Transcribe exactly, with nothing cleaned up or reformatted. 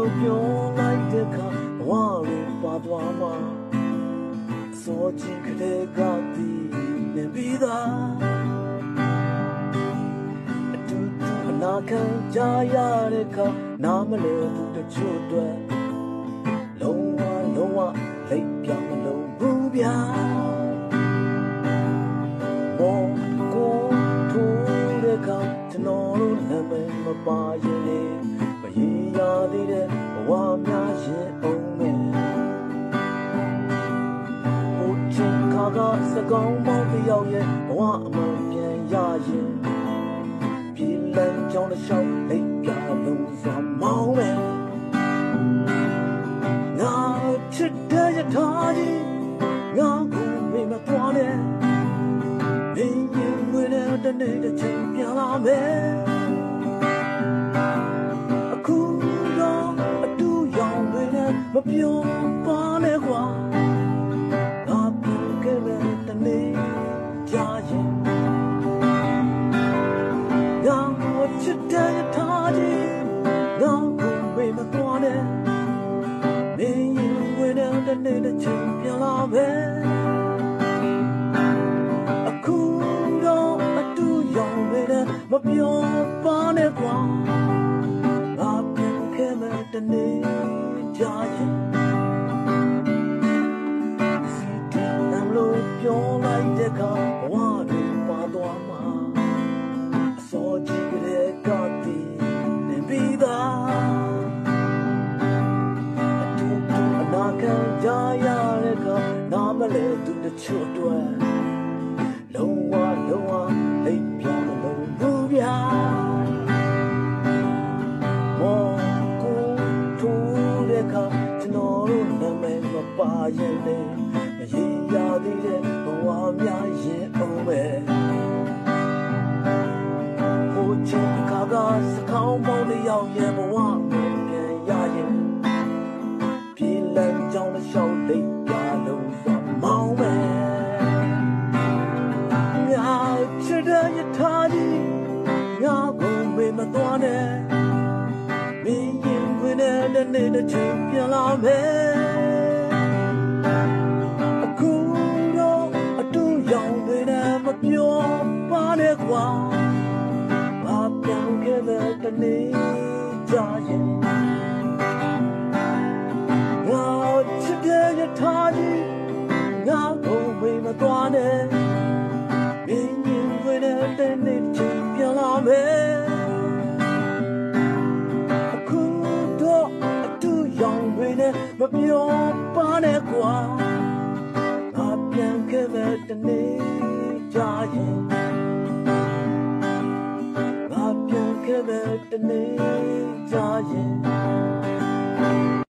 လို့ပြောလိုက်တဲ့အခါဘဝလေးပါသွားမှာစောချင်းကလေးကတည်နေပြီးသားအတူတူအနာခံကြရတဲ့အခါနားမလဲသူတချို့အတွက်လုံးဝလုံးဝလိပ်ပြောင်းမလုံးဘူးဗျာမောကိုထိုးတဲ့အခါကျွန်တော်တို့နာမည်မပါရင်လေမရေရသေးတဲ့ဘဝများရင်အောင်မယ်ဟိုချင်းခါကစကောင်းမောင်တယောက်ရဲ့ဘဝအမှန်ပြန်ရရင်ပြည်လန်းကြောင်းတစ်လျှောက်လိပ်ပြလုံးစွာမောင်းမယ်ငါချစ်တဲ့ရထားကြီးငါကိုမေ့မသွားနဲ့မင်းရင်ဝင်တဲ့တနေ့တစ်ချိန်ပြန်လာမယ်အခုတော့အတူရောင်တွေနဲ့မပြောပါနဲ့ကွာငါပြန်ခဲ့တဲ့တနေ့ကြာရင်ငါချစ်တဲ့ရထားကြီးငါကိုမေ့မသွားနဲ့မင်းရင်ဝင်တဲ့တနေ့တစ်ချိန်ပြန်လာမယ်အခုတော့အတူရောင်တွေနဲ့မပြောပါနဲ့ကွာငါပြန်ခဲ့မဲ့တနေ့ကြာရင်စီတီနံလို့ပြောလိုက်တဲ့အခါဘဝတွေပါသွားမှာအစောကြီးကလေးကတည်နေပြီးသားအတူတူအနာခံကြရတဲ့အခါနားမလဲသူတချို့အတွက်လုံးဝလုံးဝလိပ်ပြောင်းမလို့ဘူးဗျာမောကိုထိုးတဲ့အခါကျွန်တော်တို့နာမည်မပါရင်လေမရေရသေးတဲ့ဘဝများရင်အောင်မယ်ဟိုချင်းခါကစကောင်းမောင်တယောက်ရဲ့ဘဝပြန်ရရင်ပြည်လန်းကြောင်းတစ်လျှောက်လိပ်ပြလုံးစွာမောင်းမယ်ချစ်တဲ့ရထားကြီးငါကိုမေ့မသွားနဲ့မင်းရင်ဝင်တဲ့နေ့တစ်ချိန်ပြန်လာမယ်အခုတော့အတူရောင်တွေနဲ့မပြောပါနဲ့ကွာဘာပြန်ခဲ့တဲ့တနေ့ကြာရင်ငါချစ်တဲ့ရထားကြီးငါကိုမေ့မသွားနဲ့မင်းရင်ဝင်တဲ့နေ့ချင်းပြန်လာမယ်အခုတော့အတူရောင်တွေနဲ့မပြောပါနဲ့ကွာငါပြန်ခဲ့တဲ့တနေ့ကြာရင်ငါပြန်ခဲ့တဲ့တနေ့ကြာရင်